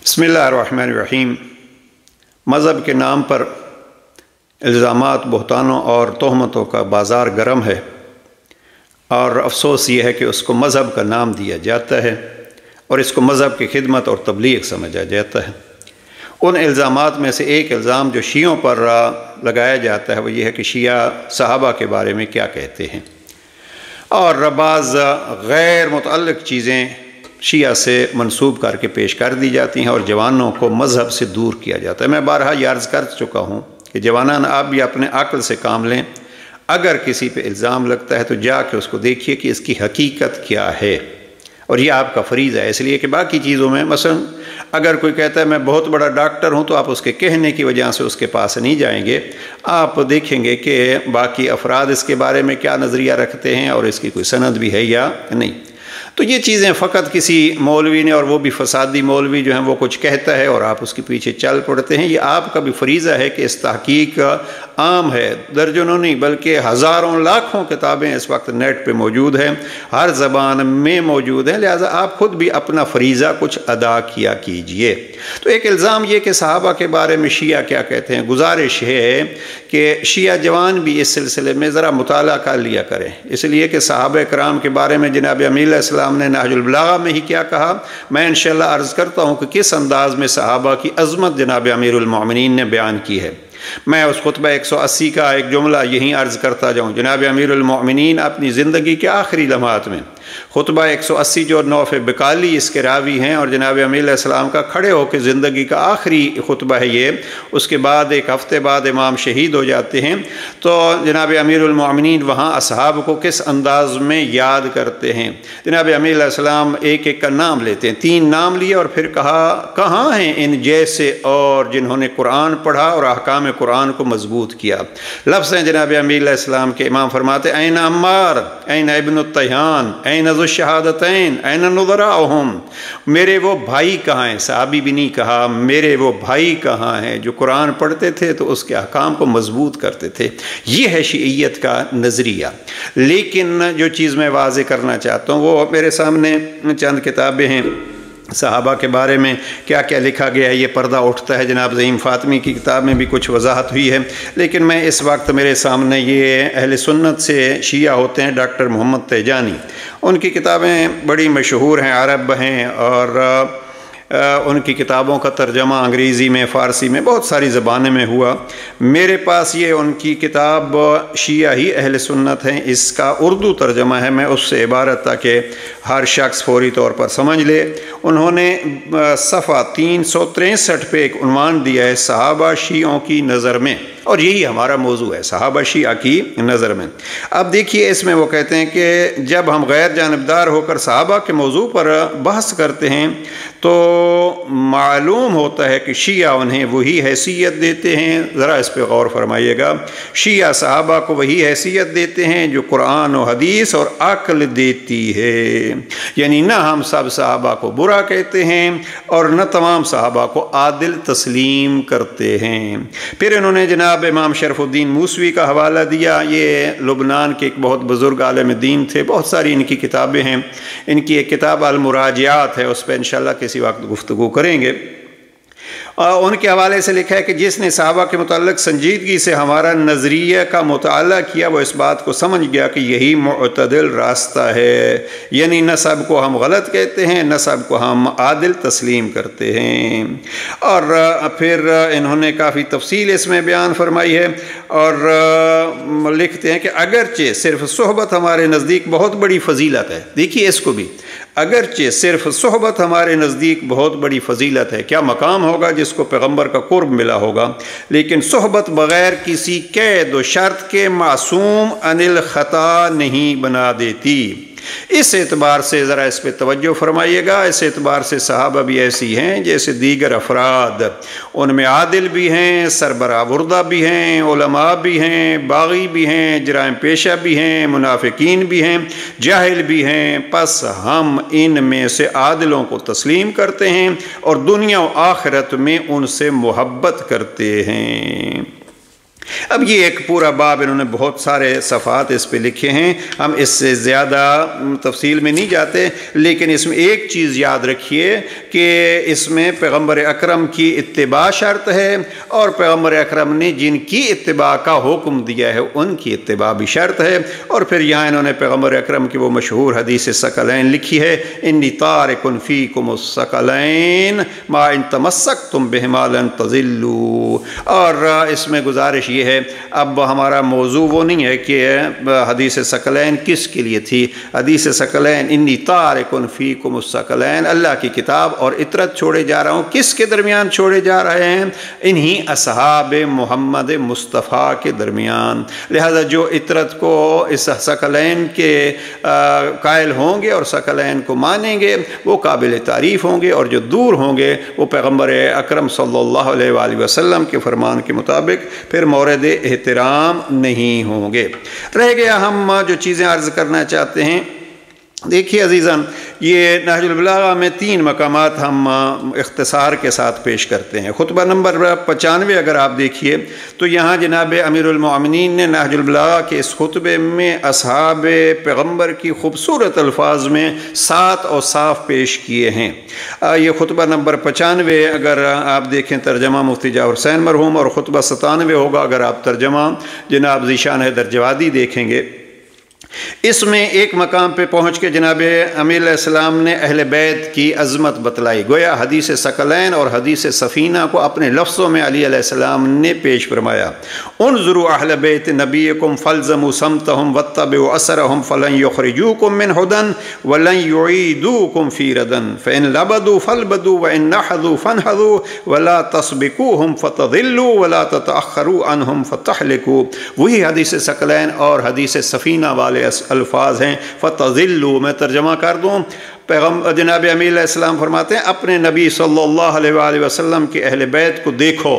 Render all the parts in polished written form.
बिस्मिल्लाहिर्रहमानिर्रहीम। मज़हब के नाम पर इल्ज़ामात, बहतानों और तोहमतों का बाज़ार गर्म है और अफसोस ये है कि उसको मज़हब का नाम दिया जाता है और इसको मज़हब की खिदमत और तबलीग समझा जाता है। उन इल्ज़ामात में से एक इल्ज़ाम जो शियों पर लगाया जाता है वो ये है कि शिया सहाबा के बारे में क्या कहते हैं, और बाज़ गैर मुतअल्लिक़ चीज़ें शिया से मंसूब करके पेश कर दी जाती हैं और जवानों को मज़हब से दूर किया जाता है। मैं बारहा ये अर्ज़ कर चुका हूँ कि जवानान आप भी अपने अक्ल से काम लें। अगर किसी पे इल्ज़ाम लगता है तो जाके उसको देखिए कि इसकी हकीकत क्या है, और ये आपका फ़रीज़ा है। इसलिए कि बाकी चीज़ों में मसलन अगर कोई कहता है मैं बहुत बड़ा डॉक्टर हूँ, तो आप उसके कहने की वजह से उसके पास नहीं जाएंगे। आप देखेंगे कि बाकी अफराद इसके बारे में क्या नज़रिया रखते हैं और इसकी कोई सनद भी है या नहीं। तो ये चीज़ें फ़कत किसी मौलवी ने, और वो भी फसादी मौलवी जो हैं, वो कुछ कहता है और आप उसके पीछे चल पड़ते हैं। ये आपका भी फ़रीज़ा है कि इस तहकीक आम है, दर्जनों नहीं बल्कि हज़ारों लाखों किताबें इस वक्त नेट पे मौजूद हैं, हर ज़बान में मौजूद हैं। लिहाजा आप ख़ुद भी अपना फ़रीज़ा कुछ अदा किया कीजिए। तो एक इल्ज़ाम ये कि सहाबा के बारे में शिया क्या कहते हैं। गुजारिश है कि शिया जवान भी इस सिलसिले में ज़रा मुताला कर लिया करें, इसलिए कि सहाबा कराम के बारे में जनाब अमील इस्लाम ने नाहजुल बलागा में ही क्या कहा। मैं इंशाअल्लाह अर्ज़ करता हूँ कि किस अंदाज़ में सहाबा की अज़मत जनाब अमीरुल मोमिनीन ने बयान की है। मैं उस खुतबा 180 का एक जुमला यहीं अर्ज़ करता जाऊँ। जनाब अमीरुल मोमिनीन अपनी ज़िंदगी के आखिरी लम्हात में खुतबा 180 जो नौफ़ बकाली इसके रावी हैं, और जनाब अमील इस्लाम का खड़े होकर ज़िंदगी का आखिरी खुतबा है ये। उसके बाद एक हफ़्ते बाद इमाम शहीद हो जाते हैं। तो जनाब अमीरुल मोमिनीन वहाँ असहाब को किस अंदाज़ में याद करते हैं। जनाब अमील इस्लाम एक एक का नाम लेते हैं, 3 नाम लिए और फिर कहा कहाँ हैं इन जैसे और जिन्होंने कुरान पढ़ा और अहकाम कुरान को मजबूत किया। लफ्ज़ हैं जनाब अमील इस्लाम के। इमाम फरमाते ऐन अम्मार, ऐन इब्न तयहान, ऐन नज़ुल शहादतैन, ऐन नुज़राउहुम। मेरे वो भाई कहाँ हैं। साहबी भी नहीं कहा, मेरे वो भाई कहाँ हैं जो कुरान पढ़ते थे तो उसके अहकाम को मजबूत करते थे। ये है शियत का नज़रिया। लेकिन जो चीज़ मैं वाज़े करना चाहता हूँ वो मेरे सामने चंद किताबें हैं। सहाबा के बारे में क्या क्या लिखा गया है ये पर्दा उठता है। जनाब ज़हीम फ़ातिमी की किताब में भी कुछ वजाहत हुई है, लेकिन मैं इस वक्त मेरे सामने ये अहले सुन्नत से शिया होते हैं डॉक्टर मोहम्मद तेजानी, उनकी किताबें बड़ी मशहूर हैं, अरब हैं, और उनकी किताबों का तर्जमा अंग्रेज़ी में, फ़ारसी में, बहुत सारी ज़बानों में हुआ। मेरे पास ये उनकी किताब शिया ही अहले सुन्नत हैं, इसका उर्दू तर्जमा है। मैं उससे इबारत ताकि हर शख्स फौरी तौर पर समझ ले। उन्होंने सफ़ा 363 पे एक उन्वान दिया है, सहाबा शियों की नज़र में, और यही हमारा मौजू है, सहाबा शिया की नज़र में। अब देखिए इसमें वो कहते हैं कि जब हम गैर जानबदार होकर सहाबा के मौजू पर बहस करते हैं तो मालूम होता है कि शिया उन्हें वही हैसियत देते हैं। ज़रा इस पर गौर फरमाइएगा। शिया सहाबा को वही हैसियत देते हैं जो कुरान और हदीस और अक्ल देती है। यानी न हम सब सहाबा को बुरा कहते हैं और न तमाम सहाबा को आदिल तस्लीम करते हैं। फिर इन्होंने जनाब इमाम शरफुद्दीन मूसवी का हवाला दिया। ये लुबनान के एक बहुत बुज़ुर्ग आलिम दीन थे, बहुत सारी इनकी किताबें हैं। इनकी एक किताब अल मुराजियात है, उस पर इंशाअल्लाह किसी वक्त गुफ्तगू करेंगे। उनके हवाले से लिखा है कि जिसने सहाबा के मुताल्लिक़ संजीदगी से हमारा नज़रिया का मुताला किया वो इस बात को समझ गया कि यही मुअतदिल रास्ता है। यानी न सब को हम गलत कहते हैं, न सब को हम आदिल तस्लीम करते हैं। और फिर इन्होंने काफ़ी तफसील इसमें बयान फरमाई है, और लिखते हैं कि अगरचे सिर्फ सोहबत हमारे नज़दीक बहुत बड़ी फ़जीलत है। देखिए इसको भी, अगरचे सिर्फ सोहबत हमारे नज़दीक बहुत बड़ी फ़जीलत है। क्या मकाम होगा जिसको पैगम्बर का कुर्ब मिला होगा, लेकिन सोहबत बग़ैर किसी कैद व शर्त के मासूम अनिल ख़ता नहीं बना देती। इस एतबार से ज़रा इस पर तवज्जो फरमाइएगा। इस एतबार से सहाबा भी ऐसी हैं जैसे दीगर अफराद, उनमें आदिल भी हैं, सरबराबुर्दा भी हैं, उलमा भी हैं, बागी भी हैं, जराइम पेशा भी हैं, मुनाफिकीन भी हैं, जाहिल भी हैं। बस हम इन में से आदिलों को तस्लीम करते हैं और दुनिया और आखिरत में उनसे मोहब्बत करते हैं। اب یہ ایک پورا باب انہوں نے بہت سارے صفحات اس پہ لکھے ہیں، ہم اس سے زیادہ تفصیل میں نہیں جاتے، لیکن اس میں ایک چیز یاد رکھیے کہ اس میں پیغمبر اکرم کی اتباع شرط ہے، اور پیغمبر اکرم نے جن کی اتباع کا حکم دیا ہے ان کی اتباع بھی شرط ہے۔ اور پھر یہاں انہوں نے پیغمبر اکرم کی وہ مشہور حدیث ثقلین لکھی ہے، انی تارک فیکم الثقلین ما ان تمسکتم بہما لن تضلوا۔ اور اس میں گزارش یہ ہے، اب ہمارا موضوع وہ نہیں ہے کہ حدیث ثقلین کس کے لیے تھی۔ حدیث ثقلین انی تارک فیکم الثقلین، اللہ کی کتاب اور اطرت چھوڑے جا رہا ہوں، کس کے درمیان چھوڑے جا رہے ہیں؟ انہی اصحاب محمد مصطفیٰ کے درمیان۔ لہذا جو اطرت کو اس ثقلین کے قائل ہوں گے اور ثقلین کو مانیں گے وہ قابل تعریف ہوں گے، اور جو دور ہوں گے وہ پیغمبر اکرم صلی اللہ علیہ وآلہ وسلم کے فرمان کے مطابق پھر مورد احترام نہیں ہوں گے۔ رہ گیا ہم جو چیزیں عرض کرنا چاہتے ہیں، دیکھیے عزیزان، یہ نہج البلاغہ میں 3 مقامات ہم اختصار کے ساتھ پیش کرتے ہیں۔ خطبہ نمبر 95 اگر آپ دیکھیے تو یہاں جناب امیر المؤمنین نے نہج البلاغہ کے اس خطبے میں اصحاب پیغمبر کی خوبصورت الفاظ میں 7 اوصاف پیش کیے ہیں۔ یہ خطبہ نمبر 95 اگر آپ دیکھیں ترجمہ مفتی جعفر حسین مرحوم، اور خطبہ 97 ہوگا اگر آپ ترجمہ جناب ذیشان حیدر جوادی دیکھیں گے۔ اس میں ایک مقام پہ پہنچ کے جناب امیر علیہ السلام نے اہل بیت کی عظمت بتلائی، گویا حدیث ثقلین اور حدیث سفینہ کو اپنے لفظوں میں علی علیہ السلام نے پیش فرمایا۔ انظروا اہل بیت نبیکم فالزموا صمتہم واتبعوا اثرہم فلن یخرجوکم من ہدن ولن یعیدوکم فی ردن فان لبدوا فالبدوا وان نحذوا فانحذوا ولا تسبقوہم فتضلوا ولا تتأخروا عنہم فتحلکوا۔ وہی حدیث ثقلین اور حدیث سفینہ والے الفاظ ہیں، فتضلوا۔ میں ترجمہ کر دوں، جناب امیر علیہ السلام فرماتے ہیں اپنے نبی صلی اللہ علیہ وآلہ وسلم کے اہل بیت کو دیکھو،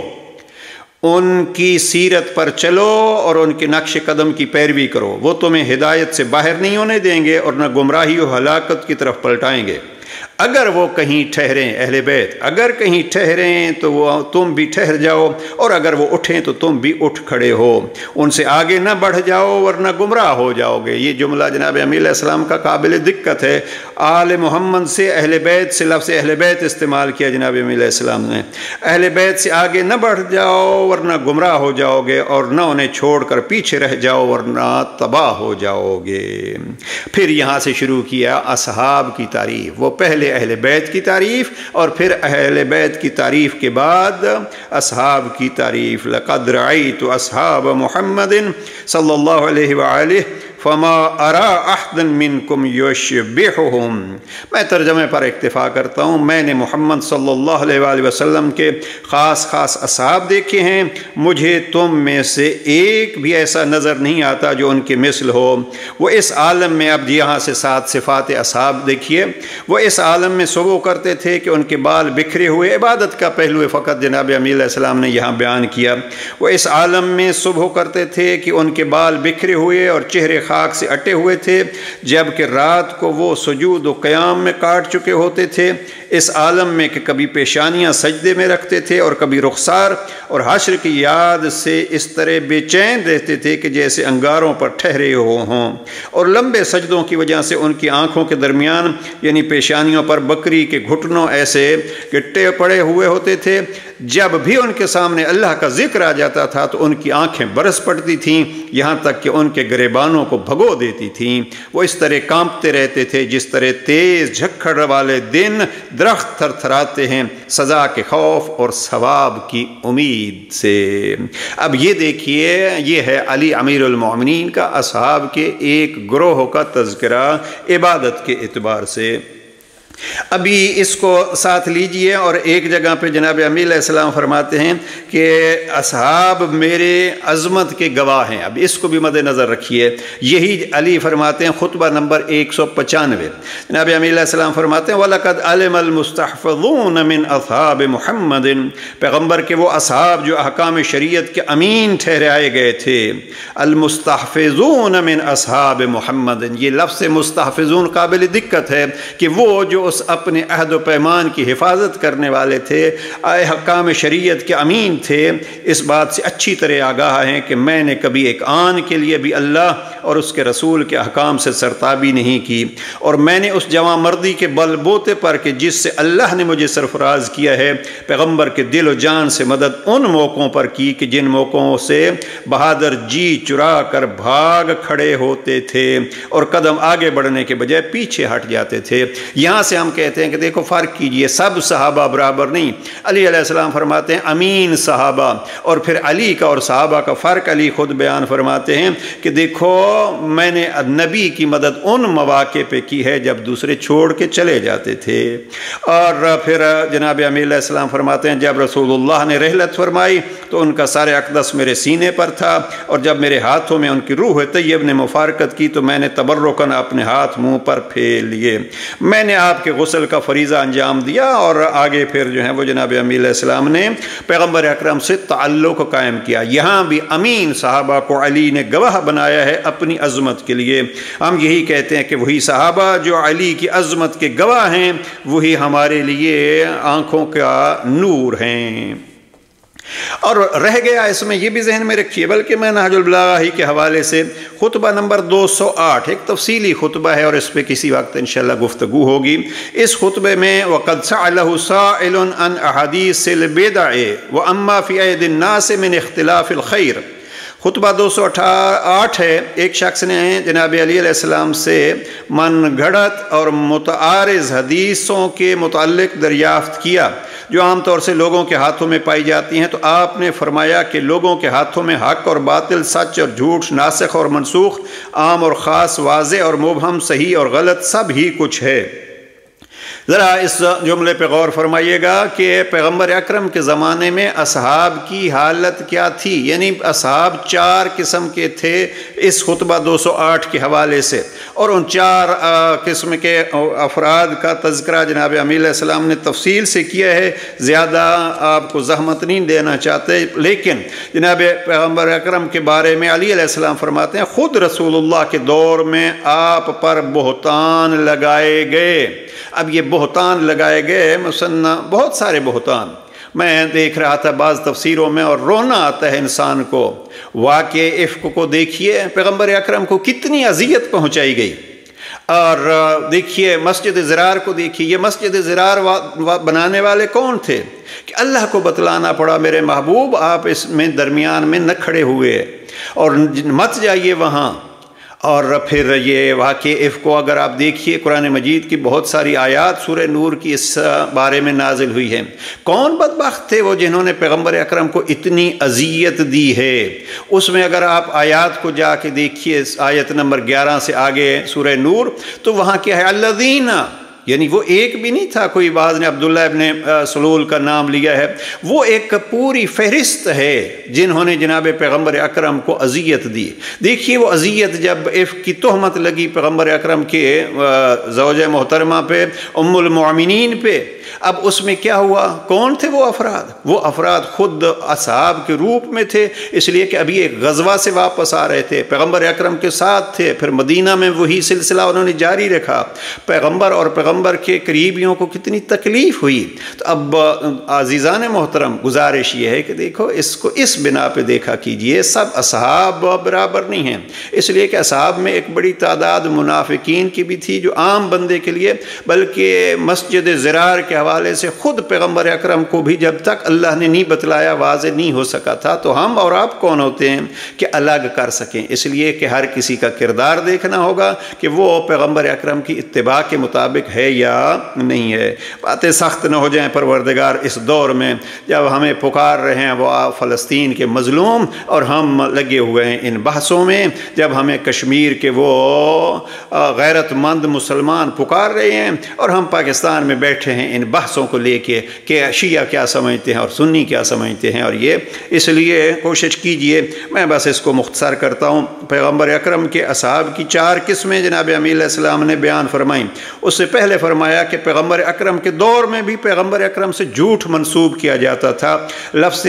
ان کی سیرت پر چلو اور ان کے نقش قدم کی پیروی کرو، وہ تمہیں ہدایت سے باہر نہیں ہونے دیں گے اور نہ گمراہی و ہلاکت کی طرف پلٹائیں گے۔ اگر وہ کہیں ٹھہریں، اہل بیت اگر کہیں ٹھہریں تو وہ تم بھی ٹھہر جاؤ، اور اگر وہ اٹھیں تو تم بھی اٹھ کھڑے ہو، ان سے آگے نہ بڑھ جاؤ ورنہ گمراہ ہو جاؤ گے۔ یہ جملہ جناب امیر علیہ السلام کا قابل دقت ہے، آل محمد سے اہل بیت سے لفظ اہل بیت استعمال کیا جناب امیر علیہ السلام نے۔ اہل بیت سے آگے نہ بڑھ جاؤ ورنہ گمراہ ہو جاؤ گے، اور نہ انہیں چھوڑ کر پیچھے رہ جاؤ ورنہ تباہ ہو جاؤ گے۔ پھر یہاں سے شروع کیا اصحاب کی تعریف، وہ پہلے اہل بیت کی تعریف اور پھر اہل بیت کی تعریف کے بعد اصحاب کی تعریف۔ لقد رأیت اصحاب محمد صلی اللہ علیہ وآلہ فما ارا احد منکم یشبہہم۔ میں ترجمے پر اکتفا کرتا ہوں، میں نے محمد صلی اللہ علیہ وآلہ وسلم کے خاص اصحاب دیکھے ہیں، مجھے تم میں سے ایک بھی ایسا نظر نہیں آتا جو ان کے مثل ہو۔ وہ اس عالم میں، اب یہاں سے 7 صفات اصحاب دیکھیے، وہ اس عالم میں صبح کرتے تھے کہ ان کے بال بکھرے ہوئے، عبادت کا پہلو فقط جناب امیر علیہ السلام نے یہاں بیان کیا۔ وہ اس عالم میں صبح کرتے تھے کہ ان کے بال بکھرے ہوئے اور چہرے خاک سے اٹے ہوئے تھے، جبکہ رات کو وہ سجود و قیام میں کاٹ چکے ہوتے تھے۔ اس عالم میں کہ کبھی پیشانیاں سجدے میں رکھتے تھے اور کبھی رخسار، اور حشر کی یاد سے اس طرح بے چین رہتے تھے کہ جیسے انگاروں پر ٹھہرے ہوں، اور لمبے سجدوں کی وجہ سے ان کی آنکھوں کے درمیان یعنی پیشانیوں پر بکری کے گھٹنوں ایسے گٹے پڑے ہوئے ہوتے تھے۔ جب بھی ان کے سامنے اللہ کا ذکر آ جاتا تھا تو ان کی آنکھیں برس پڑتی تھیں، یہاں تک کہ ان کے گریبانوں کو بھگو دیتی تھیں۔ وہ اس طرح کانپتے رہتے تھے جس طرح تیز جھکڑ والے دن درخت تھر تھراتے ہیں سزا کے خوف اور ثواب کی امید سے۔ اب یہ دیکھیے، یہ ہے علی امیر المؤمنین کا اصحاب کے ایک گروہ کا تذکرہ عبادت کے اعتبار سے۔ ابھی اس کو ساتھ لیجئے، اور ایک جگہ پہ جناب امیر علیہ السلام فرماتے ہیں کہ اصحاب میرے عظمت کے گواہ ہیں۔ اب اس کو بھی مد نظر رکھیے، یہی علی فرماتے ہیں خطبہ نمبر 195، جناب امیر علیہ السلام فرماتے ہیں وَلَقَدْ عَلِمَ الْمُسْتَحْفِظُونَ مِنْ أَصْحَابِ مُحَمَّدٍ، پیغمبر کے وہ اصحاب جو احکام شریعت کے امین ٹھہرائے گئے تھے۔ المستحفظون من اصحاب محمد، یہ لفظ مستحفظون قابل دقت ہے کہ وہ جو اس اپنے عہد و پیمان کی حفاظت کرنے والے تھے، احکام شریعت کے امین تھے، اس بات سے اچھی طرح آگاہ ہیں کہ میں نے کبھی ایک آن کے لیے بھی اللہ اور اس کے رسول کے احکام سے سرتابی نہیں کی، اور میں نے اس جواں مردی کے بل بوتے پر کہ جس سے اللہ نے مجھے سرفراز کیا ہے، پیغمبر کے دل و جان سے مدد ان موقعوں پر کی کہ جن موقعوں سے بہادر جی چرا کر بھاگ کھڑے ہوتے تھے اور قدم آگے بڑھنے کے بجائے پیچھے ہٹ جاتے تھے۔ یہاں سے ہم کہتے ہیں کہ دیکھو فرق کیجئے، سب صحابہ برابر نہیں۔ علی علیہ السلام فرماتے ہیں امین صحابہ، اور پھر علی کا اور صحابہ کا فرق علی خود بیان فرماتے ہیں کہ دیکھو میں نے نبی کی مدد ان مواقع پہ کی ہے جب دوسرے چھوڑ کے چلے جاتے تھے۔ اور پھر جناب امیر علیہ السلام فرماتے ہیں جب رسول اللہ نے رحلت فرمائی تو ان کا سار اقدس میرے سینے پر تھا، اور جب میرے ہاتھوں میں ان کی روح طیب نے مفارقت کی تو میں نے تبرکاً اپنے ہاتھ منہ پر پھیر لیے۔ میں نے آپ کے غسل کا فریضہ انجام دیا، اور آگے پھر جو ہے وہ جناب امیر علیہ السلام نے پیغمبر اکرم سے تعلق قائم کیا۔ یہاں بھی امین صحابہ کو علی نے گواہ بنایا ہے اپنی عظمت کے لیے۔ ہم یہی کہتے ہیں کہ وہی صحابہ جو علی کی عظمت کے گواہ ہیں وہی ہمارے لیے آنکھوں کا نور ہیں۔ اور رہ گیا اس میں یہ بھی ذہن میں رکھیے، بلکہ میں نہج البلاغہ ہی کے حوالے سے خطبہ نمبر 208 ایک تفصیلی خطبہ ہے، اور اس پہ کسی وقت انشاءاللہ گفتگو ہوگی۔ اس خطبے میں وَقَدْ سَأَلَهُ سَائِلٌ عَنْ أَحَادِيثِ الْبِدْعِ وَأَمَّا فِي أَيْدِ النَّاسِ مِنْ اخْتِلَافِ الْخَيْرِ۔ خطبہ 208 ہے، ایک شخص نے جناب علی علیہ السلام سے من گھڑت اور متعارض حدیثوں کے متعلق دریافت کیا جو عام طور سے لوگوں کے ہاتھوں میں پائی جاتی ہیں، تو آپ نے فرمایا کہ لوگوں کے ہاتھوں میں حق اور باطل، سچ اور جھوٹ، ناسخ اور منسوخ، عام اور خاص، واضح اور مبہم، صحیح اور غلط، سب ہی کچھ ہے۔ ذرا اس جملے پہ غور فرمائیے گا کہ پیغمبر اکرم کے زمانے میں اصحاب کی حالت کیا تھی، یعنی اصحاب 4 قسم کے تھے اس خطبہ 208 کے حوالے سے، اور ان 4 قسم کے افراد کا تذکرہ جناب امیر علیہ السلام نے تفصیل سے کیا ہے، زیادہ آپ کو زحمت نہیں دینا چاہتے، لیکن جناب پیغمبر اکرم کے بارے میں علی علیہ السلام فرماتے ہیں خود رسول اللہ کے دور میں آپ پر بہتان لگائے گئے۔ اب یہ بہتان لگائے گئے بہت سارے بہتان میں دیکھ رہا تھا بعض تفسیروں میں، اور رونا آتا ہے انسان کو۔ واقع افک کو دیکھیے، پیغمبر اکرم کو کتنی اذیت پہنچائی گئی، اور دیکھیے مسجد زرار کو دیکھیے، یہ مسجد زرار بنانے والے کون تھے کہ اللہ کو بتلانا پڑا میرے محبوب آپ اس میں درمیان میں نہ کھڑے ہوئے اور مت جائیے وہاں۔ اور پھر یہ واقع افک کو اگر آپ دیکھیے، قرآن مجید کی بہت ساری آیات سورہ نور کی اس بارے میں نازل ہوئی ہیں۔ کون بدبخت تھے وہ جنہوں نے پیغمبر اکرم کو اتنی اذیت دی ہے؟ اس میں اگر آپ آیات کو جا کے دیکھیے، آیت نمبر 11 سے آگے سورہ نور، تو وہاں کیا ہے الذین، یعنی وہ ایک بھی نہیں تھا، کوئی بعض نے عبداللہ ابن سلول کا نام لیا ہے، وہ ایک پوری فہرست ہے جنہوں نے جناب پیغمبر اکرم کو اذیت دی۔ دیکھیے وہ اذیت جب افک کی تہمت لگی پیغمبر اکرم کے زوجہ محترمہ پہ، ام المؤمنین پہ، اب اس میں کیا ہوا؟ کون تھے وہ افراد؟ وہ افراد خود اصحاب کے روپ میں تھے، اس لیے کہ ابھی ایک غزوہ سے واپس آ رہے تھے، پیغمبر اکرم کے ساتھ تھے، پھر مدینہ میں وہی سلسلہ انہوں نے جاری رکھا۔ پیغمبر اور پیغمبر کے قریبیوں کو کتنی تکلیف ہوئی۔ تو اب عزیزان محترم گزارش یہ ہے کہ دیکھو اس کو اس بنا پہ دیکھا کیجئے، سب اصحاب برابر نہیں ہیں، اس لیے کہ اصحاب میں ایک بڑی تعداد منافقین کی بھی تھی جو عام بندے کے لیے، بلکہ مسجد زرار کے حوالے سے خود پیغمبر اکرم کو بھی جب تک اللہ نے نہیں بتلایا واضح نہیں ہو سکا تھا۔ تو ہم اور آپ کون ہوتے ہیں کہ الگ کر سکیں؟ اس لیے کہ ہر کسی کا کردار دیکھنا ہوگا کہ وہ پیغمبر اکرم کی اتباع کے مطابق ہے یا نہیں ہے۔ باتیں سخت نہ ہو جائیں پروردگار اس دور میں جب ہمیں پکار رہے ہیں وہ فلسطین کے مظلوم، اور ہم لگے ہوئے ہیں ان بحثوں میں، جب ہمیں کشمیر کے وہ غیرت مند مسلمان پکار رہے ہیں اور ہم پاکستان میں بیٹھے ہیں ان بحثوں کو لے کے کہ شیعہ کیا سمجھتے ہیں اور سنی کیا سمجھتے ہیں، اور یہ اس لیے کوشش کیجئے، میں بس اس کو مختصر کرتا ہوں۔ پیغمبر اکرم کے اصحاب کی 4 قسمیں جناب امیر علیہ السلام نے بیان فرمائیں۔ اس سے پہلے فرمایا کہ پیغمبر اکرم کے دور میں بھی پیغمبر اکرم سے جھوٹ منسوب کیا جاتا تھا۔ لفظ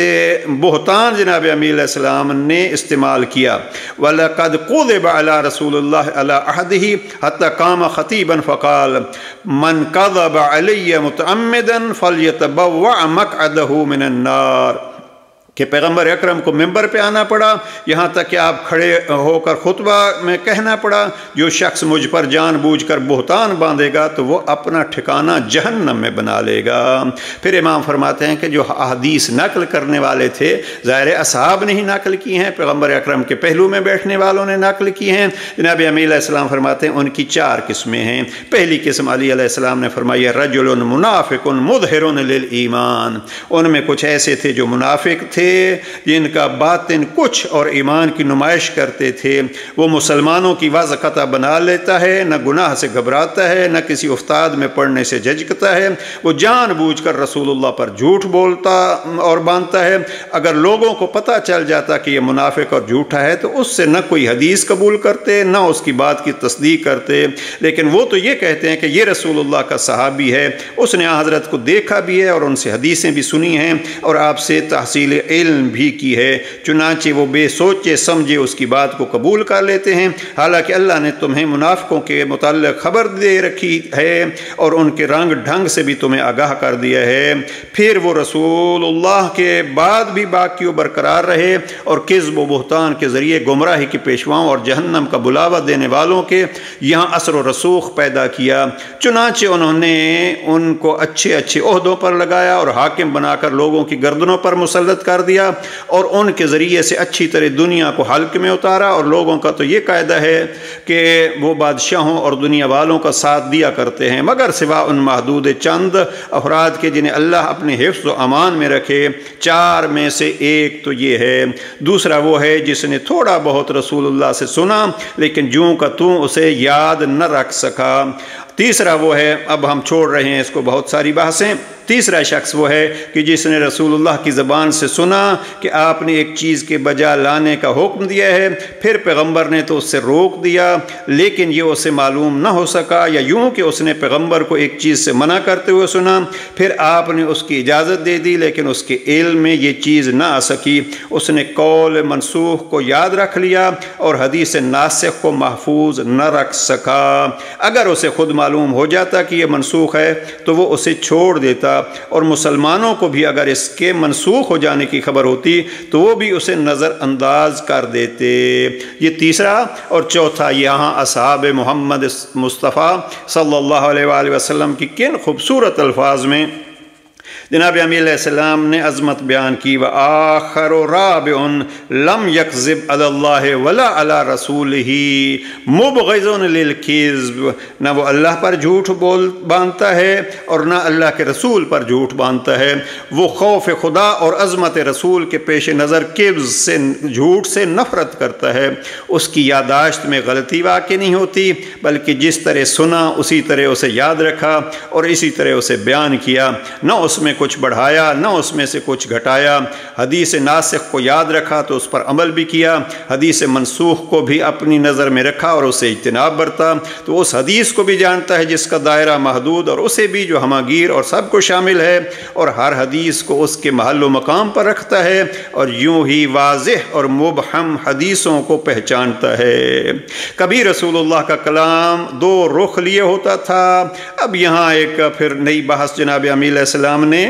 بہتان جناب امیر علیہ السلام نے استعمال کیا۔ وَلَقَدْ قُذِبَ عَلَى رَسُولِ اللَّهِ عَلَى عَهْدِهِ حَتَّى قَامَ خَطِيبًا فَقَالَ مَنْ كَذَبَ عَلَيَّ مُتَعَمِّدًا فَلْيَتَبَوَّعْ مَقْعَدَهُ مِنَ النَّارِ، کہ پیغمبر اکرم کو ممبر پہ آنا پڑا، یہاں تک کہ آپ کھڑے ہو کر خطبہ میں کہنا پڑا جو شخص مجھ پر جان بوجھ کر بہتان باندھے گا تو وہ اپنا ٹھکانہ جہنم میں بنا لے گا۔ پھر امام فرماتے ہیں کہ جو احادیث نقل کرنے والے تھے، ظاہر اصحاب نے ہی نقل کی ہیں، پیغمبر اکرم کے پہلو میں بیٹھنے والوں نے نقل کی ہیں۔ جناب امیر علیہ السلام فرماتے ہیں ان کی 4 قسمیں ہیں۔ پہلی قسم علی علیہ السلام نے فرمائی رجل منافق مظہر للایمان، ان میں کچھ ایسے تھے جو منافق تھے، جن کا باطن کچھ اور ایمان کی نمائش کرتے تھے۔ وہ مسلمانوں کی واضح قطع بنا لیتا ہے، نہ گناہ سے گھبراتا ہے، نہ کسی استاد میں پڑھنے سے جھجکتا ہے، وہ جان بوجھ کر رسول اللہ پر جھوٹ بولتا اور باندھتا ہے۔ اگر لوگوں کو پتہ چل جاتا کہ یہ منافق اور جھوٹا ہے تو اس سے نہ کوئی حدیث قبول کرتے، نہ اس کی بات کی تصدیق کرتے، لیکن وہ تو یہ کہتے ہیں کہ یہ رسول اللہ کا صحابی ہے، اس نے حضرت کو دیکھا بھی ہے اور ان سے حدیثیں بھی سنی ہیں اور آپ سے تحصیل علم بھی کی ہے، چنانچہ وہ بے سوچے سمجھے اس کی بات کو قبول کر لیتے ہیں، حالانکہ اللہ نے تمہیں منافقوں کے متعلق خبر دے رکھی ہے اور ان کے رنگ ڈھنگ سے بھی تمہیں آگاہ کر دیا ہے۔ پھر وہ رسول اللہ کے بعد بھی باقی و برقرار رہے اور کذب و بہتان کے ذریعے گمراہی کے پیشواؤں اور جہنم کا بلاوا دینے والوں کے یہاں اثر و رسوخ پیدا کیا، چنانچہ انہوں نے ان کو اچھے اچھے عہدوں پر لگایا اور حاکم بنا کر لوگوں کی گردنوں پر مسلط کر دیا اور ان کے ذریعے سے اچھی طرح دنیا کو حلق میں اتارا۔ اور لوگوں کا تو یہ قاعدہ ہے کہ وہ بادشاہوں اور دنیا والوں کا ساتھ دیا کرتے ہیں مگر سوا ان محدود چند افراد کے جنہیں اللہ اپنے حفظ و امان میں رکھے۔ 4 میں سے ایک تو یہ ہے۔ دوسرا وہ ہے جس نے تھوڑا بہت رسول اللہ سے سنا لیکن جوں کا توں اسے یاد نہ رکھ سکا۔ تیسرا وہ ہے، اب ہم چھوڑ رہے ہیں اس کو بہت ساری بحثیں، تیسرا شخص وہ ہے کہ جس نے رسول اللہ کی زبان سے سنا کہ آپ نے ایک چیز کے بجا لانے کا حکم دیا ہے، پھر پیغمبر نے تو اس سے روک دیا لیکن یہ اسے معلوم نہ ہو سکا، یا یوں کہ اس نے پیغمبر کو ایک چیز سے منع کرتے ہوئے سنا، پھر آپ نے اس کی اجازت دے دی لیکن اس کے علم میں یہ چیز نہ آ سکی، اس نے قول منسوخ کو یاد رکھ لیا اور حدیث ناسخ کو محفوظ نہ رکھ سکا۔ اگر اسے خود معلوم ہو جاتا کہ یہ منسوخ ہے تو وہ اسے چھوڑ دیتا، اور مسلمانوں کو بھی اگر اس کے منسوخ ہو جانے کی خبر ہوتی تو وہ بھی اسے نظر انداز کر دیتے۔ یہ تیسرا۔ اور چوتھا، یہاں اصحاب محمد مصطفیٰ صلی اللہ علیہ وآلہ وسلم کی کن خوبصورت الفاظ میں جناب امیر علیہ السلام نے عظمت بیان کی۔ وآخر رابع لم یکذب علی اللہ ولا علی رسولہ مبغض للکذب، نہ وہ اللہ پر جھوٹ باندھتا ہے اور نہ اللہ کے رسول پر جھوٹ باندھتا ہے، وہ خوف خدا اور عظمت رسول کے پیش نظر کذب سے، جھوٹ سے نفرت کرتا ہے۔ اس کی یادداشت میں غلطی واقع نہیں ہوتی بلکہ جس طرح سنا اسی طرح اسے یاد رکھا اور اسی طرح اسے بیان کیا، نہ اس میں کچھ بڑھایا نہ اس میں سے کچھ گھٹایا۔ حدیث ناسخ کو یاد رکھا تو اس پر عمل بھی کیا، حدیث منسوخ کو بھی اپنی نظر میں رکھا اور اسے اجتناب برتا، تو اس حدیث کو بھی جانتا ہے جس کا دائرہ محدود اور اسے بھی جو ہماگیر اور سب کو شامل ہے، اور ہر حدیث کو اس کے محل و مقام پر رکھتا ہے اور یوں ہی واضح اور مبہم حدیثوں کو پہچانتا ہے۔ کبھی رسول اللہ کا کلام 2 رخ لیے ہوتا تھا۔ اب یہاں ایک پھر نئی بحث جناب امیر علیہ السلام نے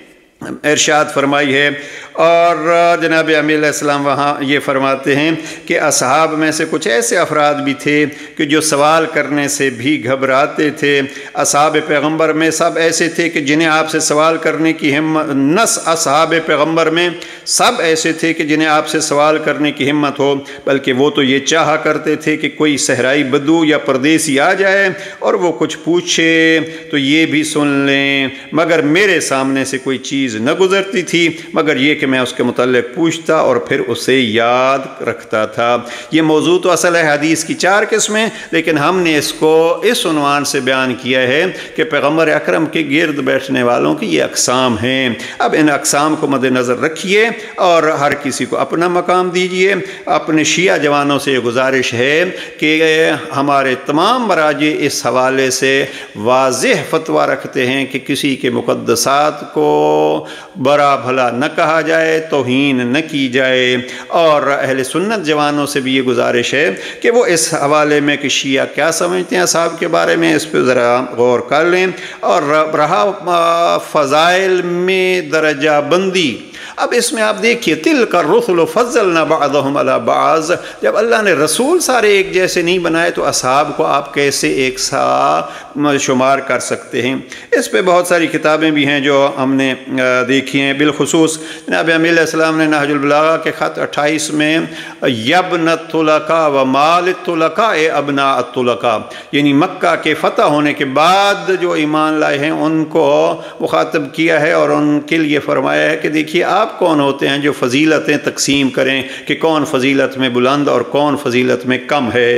ارشاد فرمائی ہے، اور جناب امیر علیہ السلام وہاں یہ فرماتے ہیں کہ اصحاب میں سے کچھ ایسے افراد بھی تھے کہ جو سوال کرنے سے بھی گھبراتے تھے۔ اصحاب پیغمبر میں سب ایسے تھے کہ جنہیں آپ سے سوال کرنے کی ہمت، اصحاب پیغمبر میں سب ایسے تھے کہ جنہیں آپ سے سوال کرنے کی ہمت ہو، بلکہ وہ تو یہ چاہا کرتے تھے کہ کوئی صحرائی بدو یا پردیسی آ جائے اور وہ کچھ پوچھے تو یہ بھی سن لیں، مگر میرے سامنے سے کوئی چیز نہ گزرتی تھی مگر یہ کہ کہ میں اس کے متعلق پوچھتا اور پھر اسے یاد رکھتا تھا۔ یہ موضوع تو اصل ہے حدیث کی 4 قسمیں، لیکن ہم نے اس کو اس عنوان سے بیان کیا ہے کہ پیغمبر اکرم کے گرد بیٹھنے والوں کی یہ اقسام ہیں۔ اب ان اقسام کو مد نظر رکھیے اور ہر کسی کو اپنا مقام دیجیے۔ اپنے شیعہ جوانوں سے یہ گزارش ہے کہ ہمارے تمام مراجع اس حوالے سے واضح فتویٰ رکھتے ہیں کہ کسی کے مقدسات کو برا بھلا نہ کہا جائے، توہین نہ کی جائے، اور اہل سنت جوانوں سے بھی یہ گزارش ہے کہ وہ اس حوالے میں کہ شیعہ کیا سمجھتے ہیں اصحاب کے بارے میں، اس پہ ذرا غور کر لیں۔ اور رہا فضائل میں درجہ بندی، اب اس میں آپ دیکھیے تِلْكَ الرُّسُلُ فَضَّلْنَا بَعْضَهُمْ عَلَى بَعْضٍ، جب اللہ نے رسول سارے ایک جیسے نہیں بنائے تو اصحاب کو آپ کیسے ایک سا شمار کر سکتے ہیں؟ اس پہ بہت ساری کتابیں بھی ہیں جو ہم نے دیکھی ہیں، بالخصوص جناب امام علیہ السلام نے نہج البلاغہ کے خط 28 میں یبن الطلقاء و مال الطلقاء ابناء الطلقاء، یعنی مکہ کے فتح ہونے کے بعد جو ایمان لائے ہیں ان کو مخاطب کیا ہے اور ان کے لیے فرمایا ہے کہ دیکھیے آپ کون ہوتے ہیں جو فضیلتیں تقسیم کریں کہ کون فضیلت میں بلند اور کون فضیلت میں کم ہے۔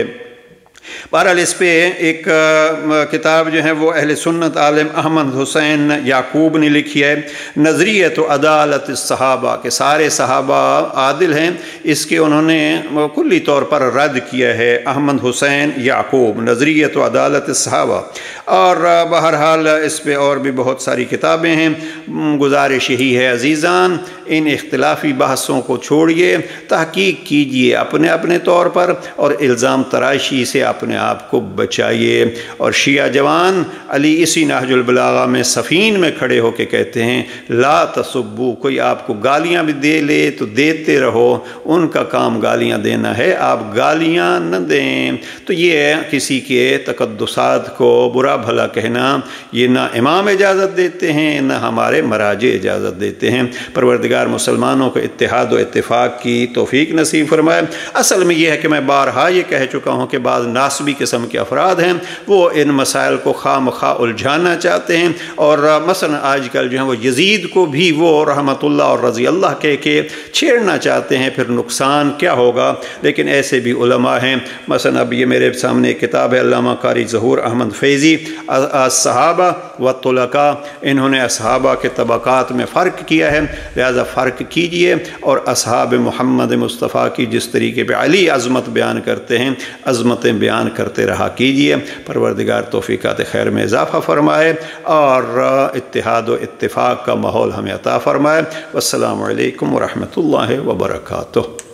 بہرحال اس پہ ایک کتاب جو ہے وہ اہل سنت عالم احمد حسین یعقوب نے لکھی ہے، نظریۃ عدالت الصحابہ، کہ سارے صحابہ عادل ہیں، اس کے انہوں نے کلی طور پر رد کیا ہے، احمد حسین یعقوب، نظریۃ عدالت الصحابہ۔ اور بہرحال اس پہ اور بھی بہت ساری کتابیں ہیں۔ گزارش یہی ہے عزیزان، ان اختلافی بحثوں کو چھوڑیے، تحقیق کیجیے اپنے اپنے طور پر اور الزام تراشی سے اپنے آپ کو بچائیے۔ اور شیعہ جوان علی اسی نہج البلاغہ میں صفین میں کھڑے ہو کے کہتے ہیں لا تسبو، کوئی آپ کو گالیاں بھی دے لے تو دیتے رہو، ان کا کام گالیاں دینا ہے، آپ گالیاں نہ دیں۔ تو یہ کسی کے تقدسات کو برا بھلا کہنا یہ نہ امام اجازت دیتے ہیں نہ ہمارے مراجع اجازت دیتے ہیں۔ پروردگار مسلمانوں کو اتحاد و اتفاق کی توفیق نصیب فرمائے۔ اصل میں یہ ہے کہ میں بارہا یہ کہہ چکا ہوں کہ بعض ناسبی قسم کے افراد ہیں، وہ ان مسائل کو خواہ مخواہ الجھانا چاہتے ہیں، اور مثلا آج کل جو ہے وہ یزید کو بھی وہ رحمت اللہ اور رضی اللہ کہہ کے چھیڑنا چاہتے ہیں، پھر نقصان کیا ہوگا؟ لیکن ایسے بھی علماء ہیں، مثلا اب یہ میرے سامنے ایک کتاب ہے علامہ قاری ظہور احمد فیضی الصحابہ والطلقاء، انہوں نے اصحابہ کے طبقات میں فرق کیا ہے، لہذا فرق کیجئے اور اصحاب محمد مصطفیٰ کی جس طریقے پہ علی عظمت بیان کرتے ہیں عظمتیں بیان کرتے رہا کیجئے۔ پروردگار توفیقات خیر میں اضافہ فرمائے اور اتحاد و اتفاق کا ماحول ہمیں عطا فرمائے۔ والسلام علیکم ورحمۃ اللہ وبرکاتہ۔